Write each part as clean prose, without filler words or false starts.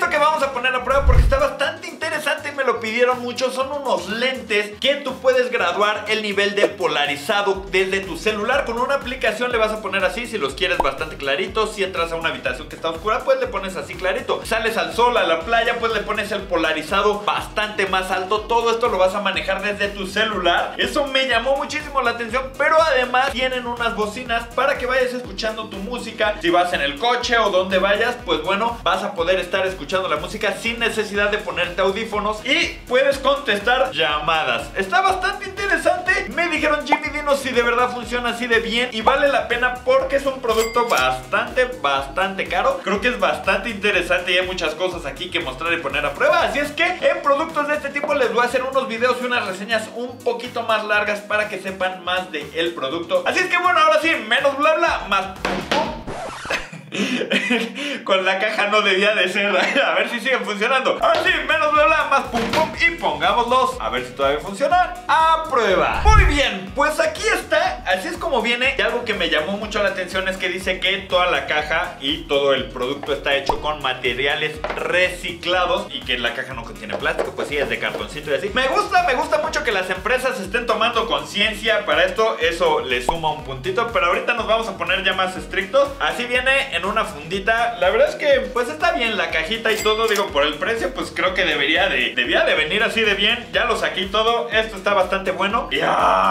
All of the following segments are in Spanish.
esto que vamos a poner a prueba porque está bastante interesante y me lo pidieron mucho. Son unos lentes que tú puedes graduar el nivel de polarizado desde tu celular. Con una aplicación le vas a poner así si los quieres bastante claritos. Si entras a una habitación que está oscura, pues le pones así clarito. Sales al sol, a la playa, pues le pones el polarizado bastante más alto. Todo esto lo vas a manejar desde tu celular. Eso me llamó muchísimo la atención. Pero además tienen unas bocinas para que vayas escuchando tu música. Si vas en el coche o donde vayas, pues bueno, vas a poder estar escuchando la música sin necesidad de ponerte audífonos. Y puedes contestar llamadas. Está bastante interesante. Me dijeron, Jimmy, dinos si de verdad funciona así de bien. Y vale la pena porque es un producto bastante caro. Creo que es bastante interesante y hay muchas cosas aquí que mostrar y poner a prueba. Así es que en productos de este tipo les voy a hacer unos videos y unas reseñas un poquito más largas para que sepan más del producto. Así es que bueno, ahora sí, menos bla bla, más con la caja no debía de ser. A ver si siguen funcionando. Ahora sí, menos bla bla, más pum pum. Y pongámoslos a ver si todavía funcionan a prueba. Muy bien, pues aquí está. Así es como viene. Y algo que me llamó mucho la atención es que dice que toda la caja y todo el producto está hecho con materiales reciclados y que la caja no contiene plástico. Pues sí, es de cartoncito y así. Me gusta mucho que las empresas estén tomando conciencia para esto. Eso le suma un puntito. Pero ahorita nos vamos a poner ya más estrictos. Así viene en una fundita. La verdad es que pues está bien la cajita y todo. Digo, por el precio pues creo que debía de venir así de bien. Ya lo saqué todo. Esto está bastante bueno. Y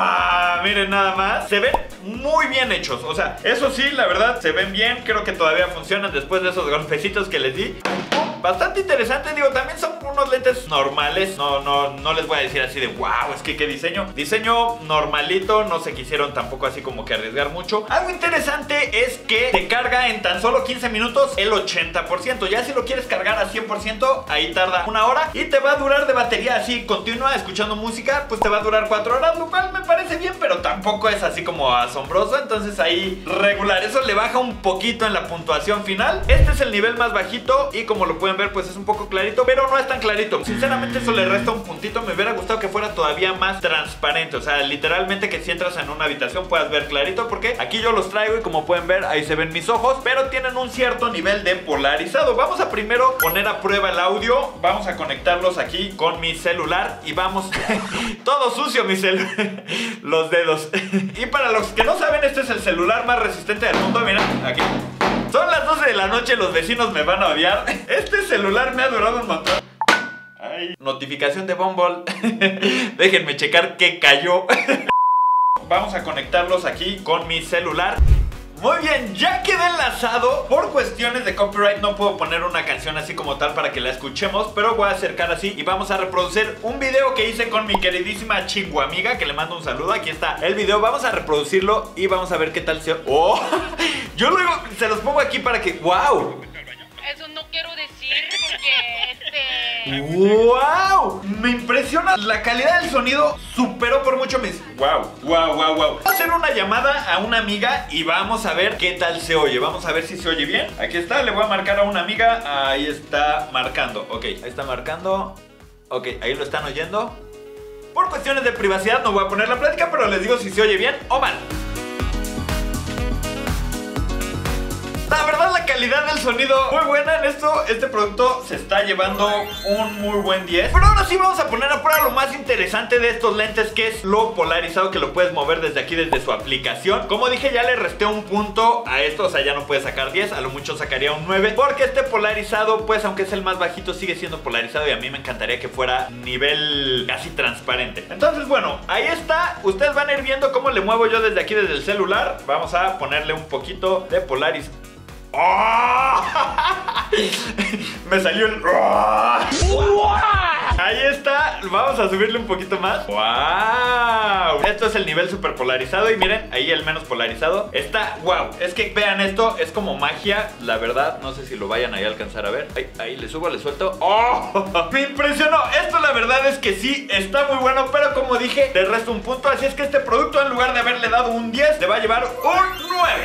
miren nada más. Se ven muy bien hechos. O sea, eso sí, la verdad, se ven bien. Creo que todavía funcionan después de esos golpecitos que les di. Bastante interesante, digo, también son unos lentes normales. No les voy a decir así de wow, es que qué diseño. Diseño normalito, no se quisieron tampoco así como que arriesgar mucho. Algo interesante es que te carga en tan solo 15 minutos el 80%. Ya si lo quieres cargar a 100%, ahí tarda 1 hora. Y te va a durar de batería así continua, escuchando música, pues te va a durar 4 horas, lo cual me parece bien, pero tampoco es así como asombroso. Entonces ahí regular, eso le baja un poquito en la puntuación final. Este es el nivel más bajito y como lo pueden ver pues es un poco clarito, pero no es tan clarito. Sinceramente eso le resta un puntito. Me hubiera gustado que fuera todavía más transparente. O sea, literalmente que si entras en una habitación puedas ver clarito, porque aquí yo los traigo y como pueden ver ahí se ven mis ojos, pero tienen un cierto nivel de polarizado. Vamos a primero poner a prueba el audio. Vamos a conectarlos aquí con mi celular y vamos todo sucio mi celular. Los dedos. Y para los que no saben, este es el celular más resistente del mundo. Mira, aquí. Son las 12 de la noche, los vecinos me van a odiar. Este celular me ha durado un montón. Ay, notificación de Bumble. Déjenme checar que cayó. Vamos a conectarlos aquí con mi celular. Muy bien, ya quedé enlazado. Por cuestiones de copyright no puedo poner una canción así como tal para que la escuchemos, pero voy a acercar así y vamos a reproducir un video que hice con mi queridísima chinguamiga, que le mando un saludo. Aquí está el video, vamos a reproducirlo y vamos a ver qué tal se... ¡Oh! Yo luego se los pongo aquí para que... ¡Wow! Eso no quiero decir porque ¡wow! Me impresiona la calidad del sonido. Superó por mucho mis... ¡Wow! Voy a hacer una llamada a una amiga y vamos a ver qué tal se oye. Vamos a ver si se oye bien. Aquí está, le voy a marcar a una amiga. Ahí está marcando. Ok, ahí está marcando. Ok, ahí lo están oyendo. Por cuestiones de privacidad no voy a poner la plática, pero les digo si se oye bien o mal. La verdad, la calidad del sonido muy buena en esto. Este producto se está llevando un muy buen 10. Pero ahora sí vamos a poner a prueba lo más interesante de estos lentes, que es lo polarizado, que lo puedes mover desde aquí, desde su aplicación. Como dije, ya le resté un punto a esto. O sea, ya no puede sacar 10, a lo mucho sacaría un 9, porque este polarizado, pues aunque es el más bajito, sigue siendo polarizado. Y a mí me encantaría que fuera nivel casi transparente. Entonces, bueno, ahí está. Ustedes van a ir viendo cómo le muevo yo desde aquí, desde el celular. Vamos a ponerle un poquito de polarización. ¡Oh! Me salió el... ¡Oh! Ahí está. Vamos a subirle un poquito más. ¡Wow! Esto es el nivel super polarizado. Y miren, ahí el menos polarizado está. ¡Wow! Es que vean esto. Es como magia. La verdad, no sé si lo vayan ahí a alcanzar a ver. Ahí le subo, le suelto. ¡Oh! Me impresionó. Esto la verdad es que sí está muy bueno. Pero como dije, le resto un punto. Así es que este producto, en lugar de haberle dado un 10, le va a llevar un 9.